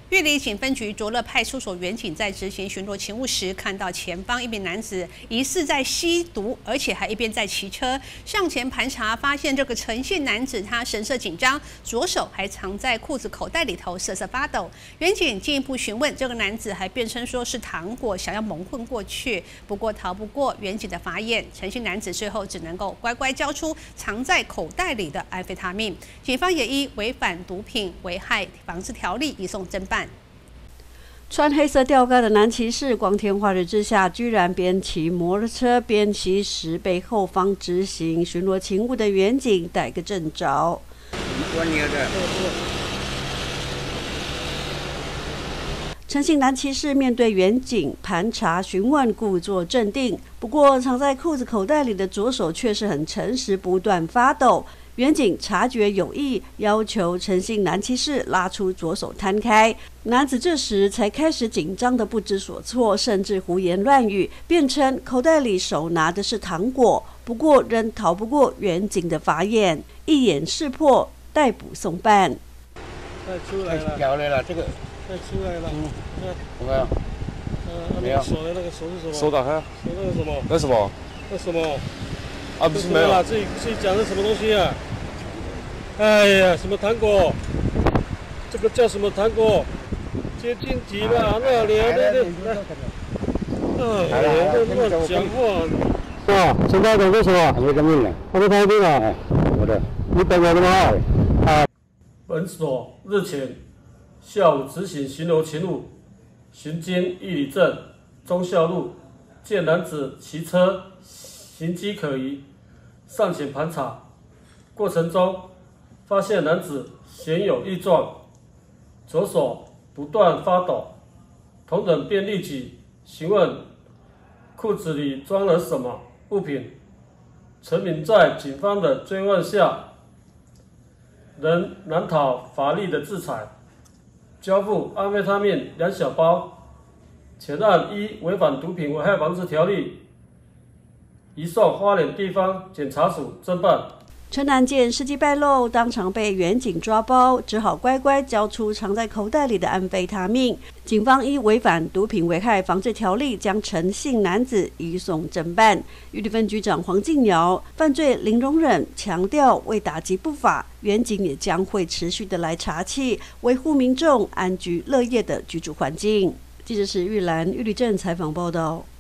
玉里警分局卓乐派出所员警在执行巡逻勤务时，看到前方一名男子疑似在吸毒，而且还一边在骑车。上前盘查，发现这个陈姓男子他神色紧张，左手还藏在裤子口袋里头，瑟瑟发抖。员警进一步询问，这个男子还辩称说是糖果，想要蒙混过去，不过逃不过员警的法眼。陈姓男子最后只能够乖乖交出藏在口袋里的安非他命。警方也依违反毒品危害防治条例移送侦办。 穿黑色吊嘎的男骑士，光天化日之下，居然边骑摩托车边吸食被后方执行巡逻勤务的员警逮个正着。陈姓男骑士面对员警盘查询问，故作镇定，不过藏在裤子口袋里的左手却是很诚实，不断发抖。员警察觉有异，要求陈姓男骑士拉出左手摊开。男子这时才开始紧张的不知所措，甚至胡言乱语，辩称口袋里手拿的是糖果，不过仍逃不过员警的法眼，一眼识破，逮捕送办。 快出来了！ 掉来了，这个快出来了！ 有没有？ 没有。手的那个手是什么？ 手打开。 手那个什么？ 那什么？ 那什么？ 啊，不是没有。 自己讲的什么东西啊？哎呀，什么糖果？这个叫什么糖果？接近题吧，那你还那乱讲话。 是吧？现在都是什么？有个命了，我们开定了，我的，你等我的吗？啊。 本所日前下午执行巡逻勤务，巡经玉里镇忠孝路，见男子骑车行迹可疑，上前盘查，过程中发现男子显有异状，左手不断发抖，同等便立即询问裤子里装了什么物品。陈明在警方的追问下，仍难逃法律的制裁，交付安非他命2小包。前案依违反毒品危害防治条例，移送花莲地方检察署侦办。 陈男见事迹败露，当场被员警抓包，只好乖乖交出藏在口袋里的安非他命。警方依违反毒品危害防治条例，将陈姓男子移送侦办。玉里分局长黄敬尧犯罪零容忍，强调为打击不法，员警也将会持续的来查缉，维护民众安居乐业的居住环境。记者史玉兰玉里镇采访报道。